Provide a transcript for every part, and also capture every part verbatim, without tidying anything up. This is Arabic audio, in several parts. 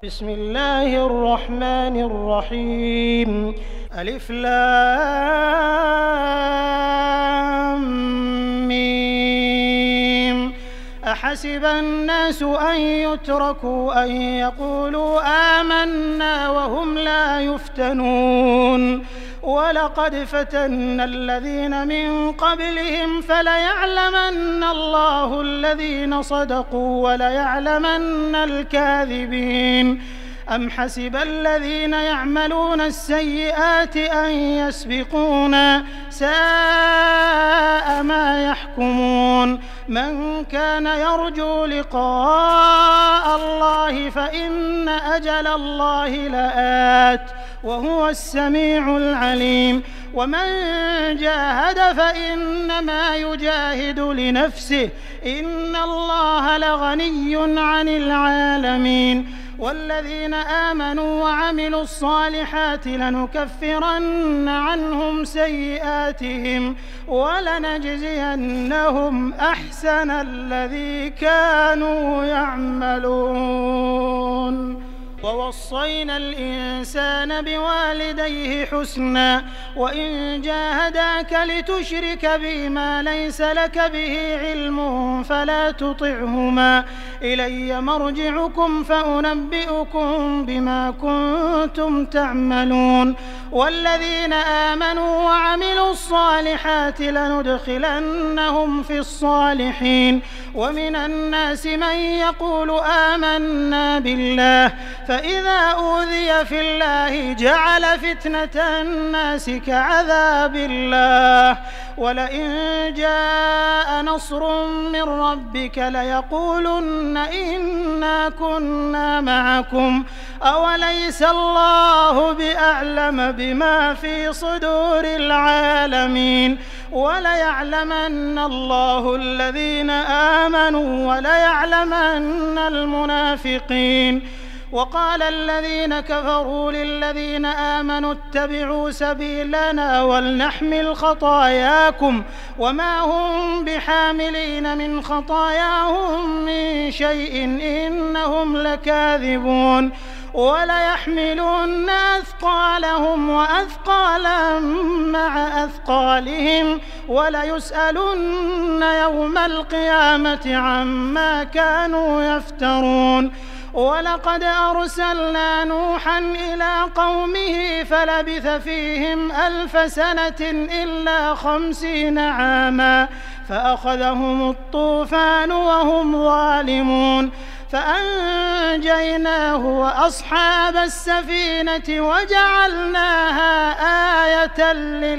بسم الله الرحمن الرحيم ألف لام ميم أحسب الناس أن يتركوا أن يقولوا آمنا وهم لا يفتنون ولقد فتنا الذين من قبلهم فليعلمن الله الذين صدقوا وليعلمن الكاذبين أم حسب الذين يعملون السيئات أن يسبقونا ساء ما يحكمون من كان يرجو لقاء الله فإن أجل الله لآت وهو السميع العليم ومن جاهد فإنما يجاهد لنفسه إن الله لغني عن العالمين والذين آمنوا وعملوا الصالحات لنكفرن عنهم سيئاتهم ولنجزينهم أحسن الذي كانوا يعملون ووصينا الإنسان بوالديه حسنا وإن جاهداك لتشرك بي ما ليس لك به علم فلا تطعهما إلي مرجعكم فأنبئكم بما كنتم تعملون والذين آمنوا وعملوا الصالحات لندخلنهم في الصالحين ومن الناس من يقول آمنا بالله فإذا أوذي في الله جعل فتنة الناس كعذاب الله ولئن جاء نصر من ربك ليقولن إنا كنا معكم أوليس الله بأعلم بما في صدور العالمين وليعلمن الله الذين آمنوا وليعلمن المنافقين وقال الذين كفروا للذين آمنوا اتبعوا سبيلنا ولنحمل خطاياكم وما هم بحاملين من خطاياهم من شيء إنهم لكاذبون وليحملن أثقالهم وأثقالا مع أثقالهم وليسألن يوم القيامة عما كانوا يفترون ولقد أرسلنا نوحا إلى قومه فلبث فيهم ألف سنة إلا خمسين عاما فأخذهم الطوفان وهم ظالمون فأنجيناه وأصحاب السفينة وجعلناها آية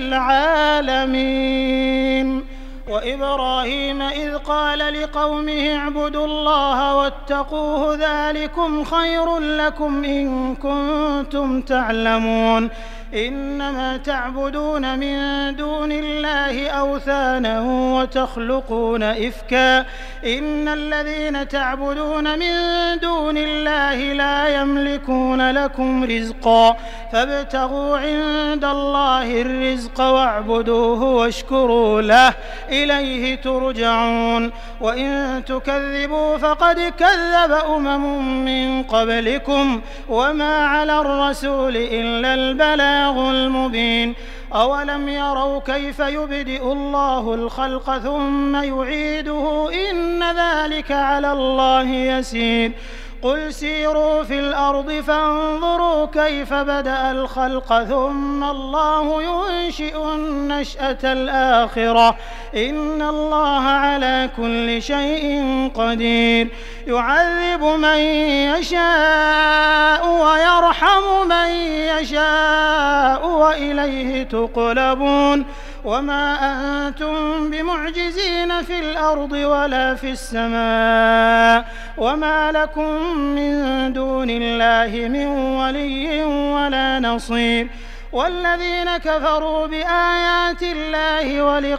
للعالمين وإبراهيم إذ قال لقومه اعبدوا الله واتقوه ذلكم خير لكم إن كنتم تعلمون إنما تعبدون من دون الله أوثانا وتخلقون إفكا إن الذين تعبدون من دون الله لا يملكون لكم رزقا فابتغوا عند الله الرزق واعبدوه واشكروا له إليه ترجعون وإن تكذبوا فقد كذب أمم من قبلكم وما على الرسول إلا البلاغ المبين أولم يروا كيف يبدئ الله الخلق ثم يعيده إن ذلك على الله يسير قل سيروا في الأرض فانظروا كيف بدأ الخلق ثم الله ينشئ النشأة الآخرة إن الله على كل شيء قدير يعذب من يشاء ويرحم من يشاء وإليه تقلبون وما أنتم بمعجزين في الأرض ولا في السماء وما لكم من دون الله من ولي ولا نصير والذين كفروا بآيات الله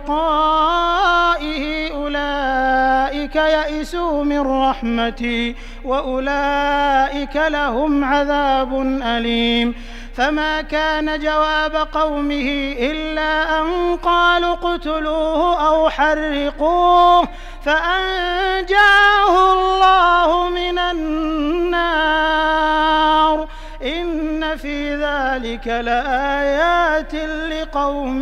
ولقائه أولئك يئسوا من رحمتي وأولئك لهم عذاب أليم فما كان جواب قومه إلا أن قالوا اقتلوه أو حرقوه فأنجاه الله من النار إن في ذلك لآيات لقوم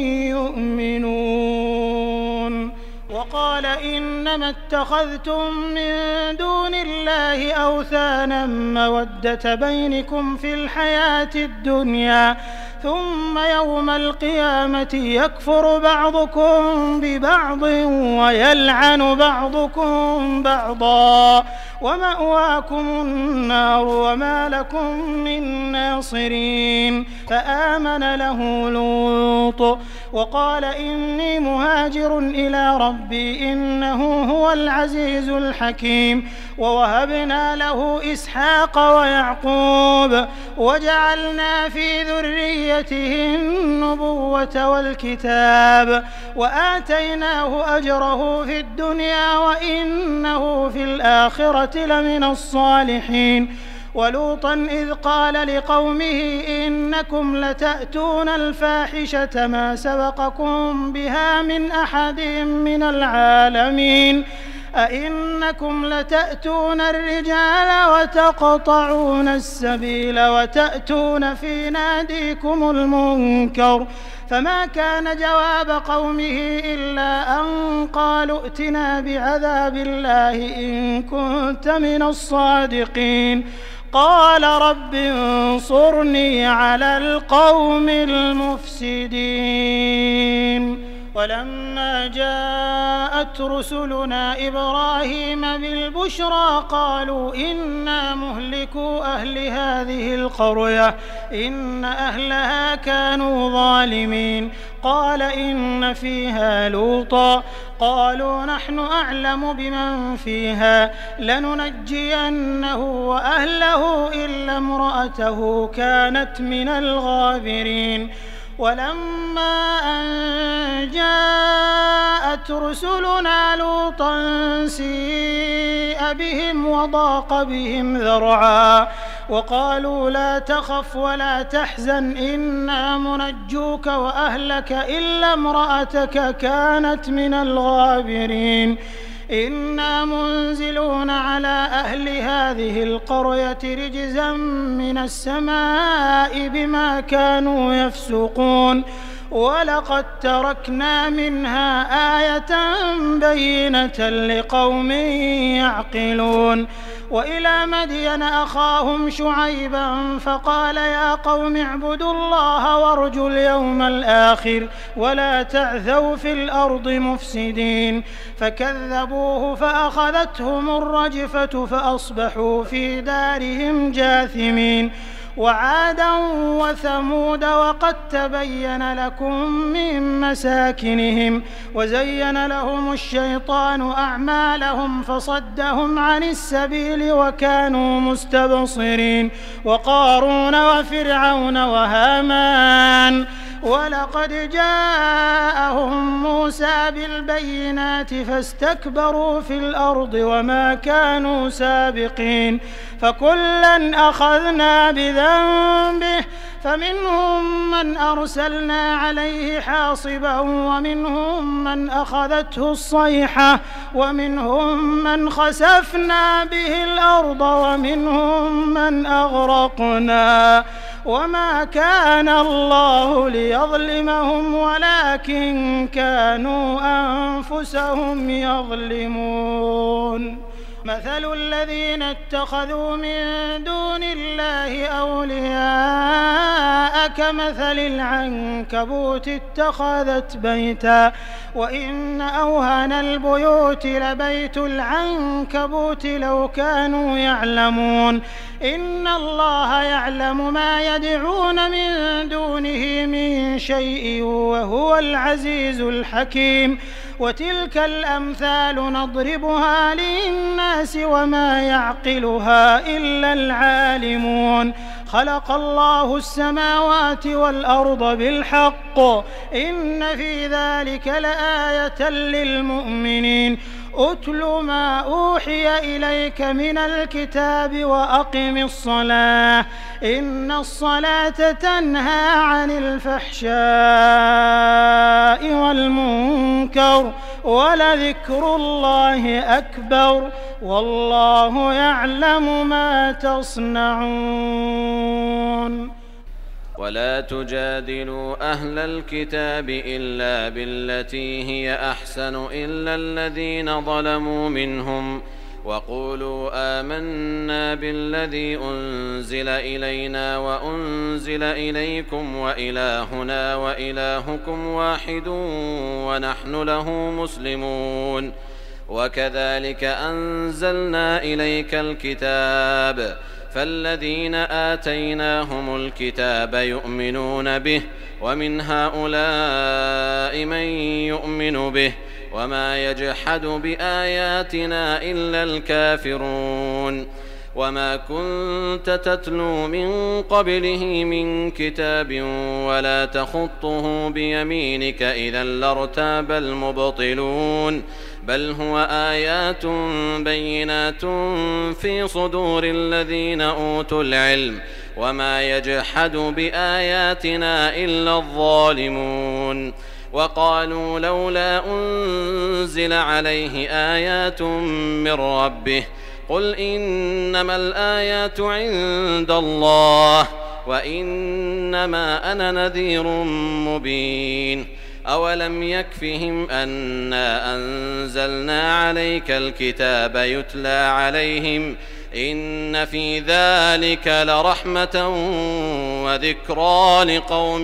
يؤمنون. وقال إنما اتخذتم من دون الله أوثانا مودة بينكم في الحياة الدنيا ثم يوم القيامة يكفر بعضكم ببعض ويلعن بعضكم بعضا ومأواكم النار وما لكم من ناصرين. فآمن له لوط وقال إني مهاجر إلى ربي إنه هو العزيز الحكيم. ووهبنا له إسحاق ويعقوب وجعلنا في ذريته النبوة والكتاب وآتيناه أجره في الدنيا وإنه في الآخرة لمن الصالحين. ولوطا إذ قال لقومه إنكم لتأتون الفاحشة ما سبقكم بها من أحد من العالمين أئنكم لتأتون الرجال وتقطعون السبيل وتأتون في ناديكم المنكر. فما كان جواب قومه إلا أن قالوا ائتنا بعذاب الله إن كنت من الصادقين. قال رب انصرني على القوم المفسدين. ولما جاءت رسلنا إبراهيم بالبشرى قالوا إنا مهلكو أهل هذه القرية إن أهلها كانوا ظالمين. قال إن فيها لوطا قالوا نحن أعلم بمن فيها لننجينه وأهله إلا امرأته كانت من الغابرين. ولما أن جاءت رسلنا لوطا سيء بهم وضاق بهم ذرعا وقالوا لا تخف ولا تحزن إنا منجوك وأهلك إلا امرأتك كانت من الغابرين. إنا منزلون على أهل هذه القرية رجزا من السماء بما كانوا يفسقون. ولقد تركنا منها آية بينة لقوم يعقلون. وإلى مدين أخاهم شعيبا فقال يا قوم اعبدوا الله وارجوا اليوم الآخر ولا تعثوا في الأرض مفسدين. فكذبوه فأخذتهم الرجفة فأصبحوا في دارهم جاثمين. وعادا وثمود وقد تبين لكم من مساكنهم وزين لهم الشيطان أعمالهم فصدهم عن السبيل وكانوا مستبصرين. وقارون وفرعون وهامان ولقد جاءهم موسى بالبينات فاستكبروا في الأرض وما كانوا سابقين. فكلا أخذنا بذنبه فمنهم من أرسلنا عليه حاصبا ومنهم من أخذته الصيحة ومنهم من خسفنا به الأرض ومنهم من أغرقنا. وما كان الله ليظلمهم ولكن كانوا أنفسهم يظلمون. مثل الذين اتخذوا من دون الله أولياء كمثل العنكبوت اتخذت بيتا وإن أوهن البيوت لبيت العنكبوت لو كانوا يعلمون. إن الله يعلم ما يدعون من دونه من شيء وهو العزيز الحكيم. وتلك الأمثال نضربها للناس وما يعقلها إلا العالمون. خلق الله السماوات والأرض بالحق إن في ذلك لآية للمؤمنين. أتل ما أوحي إليك من الكتاب وأقم الصلاة إن الصلاة تنهى عن الفحشاء والمنكر ولذكر الله أكبر والله يعلم ما تصنعون. ولا تجادلوا أهل الكتاب إلا بالتي هي أحسن إلا الذين ظلموا منهم وقولوا آمنا بالذي أنزل إلينا وأنزل إليكم وإلهنا وإلهكم واحد ونحن له مسلمون. وكذلك أنزلنا إليك الكتاب فالذين آتيناهم الكتاب يؤمنون به ومن هؤلاء من يؤمن به وما يجحد بآياتنا إلا الكافرون. وما كنت تتلو من قبله من كتاب ولا تخطه بيمينك إذا لارتاب المبطلون بل هو آيات بينات في صدور الذين أوتوا العلم وما يجحد بآياتنا إلا الظالمون. وقالوا لولا أنزل عليه آيات من ربه قل إنما الآيات عند الله وإنما أنا نذير مبين. أولم يكفهم أنا أنزلنا عليك الكتاب يتلى عليهم إن في ذلك لرحمة وذكرى لقوم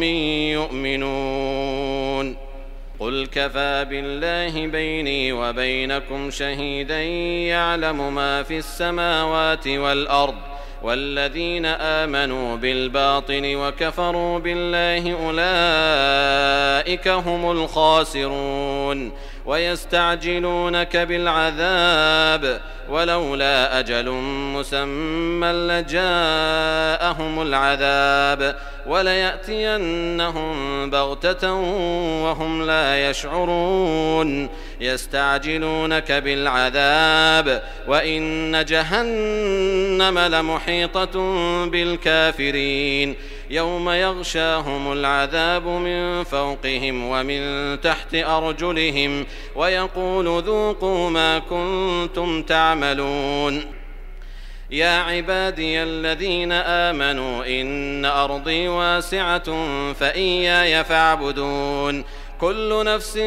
يؤمنون. قل كفى بالله بيني وبينكم شهيدا يعلم ما في السماوات والأرض والذين آمنوا بالباطل وكفروا بالله أولئك هم الخاسرون. ويستعجلونك بالعذاب ولولا أجل مسمى لجاءهم العذاب وليأتينهم بغتة وهم لا يشعرون. يستعجلونك بالعذاب وإن جهنم لمحيطة بالكافرين يوم يغشاهم العذاب من فوقهم ومن تحت أرجلهم ويقول ذوقوا ما كنتم تعملون. يا عبادي الذين آمنوا إن أرضي واسعة فإياي فاعبدون. كل نفس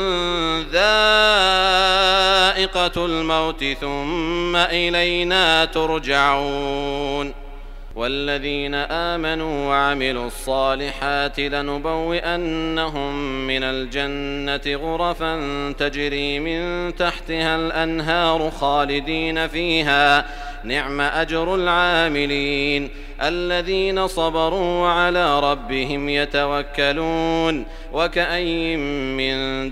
ذائقة الموت ثم إلينا ترجعون. والذين آمنوا وعملوا الصالحات لنبوئنهم من الجنة غرفا تجري من تحتها الأنهار خالدين فيها نعم أجر العاملين الذين صبروا وعلى ربهم يتوكلون. وكأي من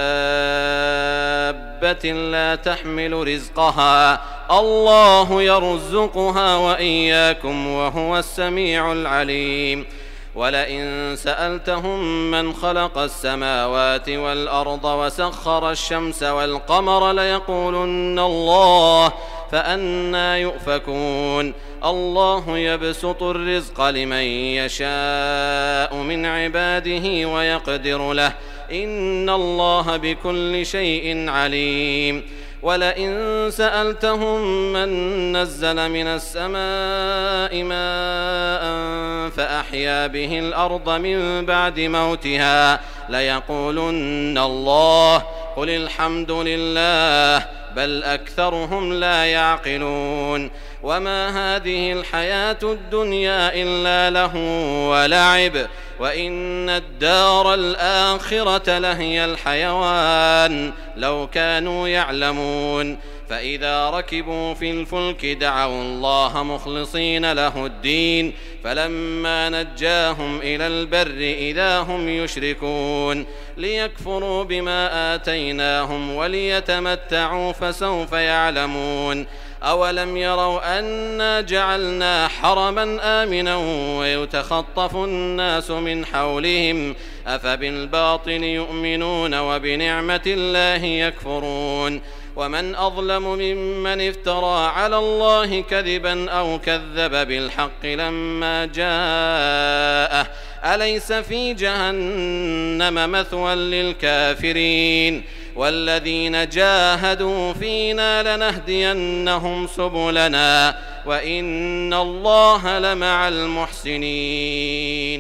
دابة لا تحمل رزقها الله يرزقها وإياكم وهو السميع العليم. ولئن سألتهم من خلق السماوات والأرض وسخر الشمس والقمر ليقولن الله فأنى يؤفكون. الله يبسط الرزق لمن يشاء من عباده ويقدر له إن الله بكل شيء عليم. ولئن سألتهم من نزل من السماء ماء فأحيا به الأرض من بعد موتها ليقولن الله قل الحمد لله بل أكثرهم لا يعقلون. وما هذه الحياة الدنيا إلا لهو ولعب وإن الدار الآخرة لهي الحيوان لو كانوا يعلمون. فإذا ركبوا في الفلك دعوا الله مخلصين له الدين فلما نجاهم إلى البر إذا هم يشركون ليكفروا بما آتيناهم وليتمتعوا فسوف يعلمون. أولم يروا أنا جعلنا حرما آمنا ويتخطف الناس من حولهم أفبالباطل يؤمنون وبنعمة الله يكفرون. ومن أظلم ممن افترى على الله كذبا أو كذب بالحق لما جاءه أليس في جهنم مثوى للكافرين. والذين جاهدوا فينا لنهدينهم سبلنا وإن الله لمع المحسنين.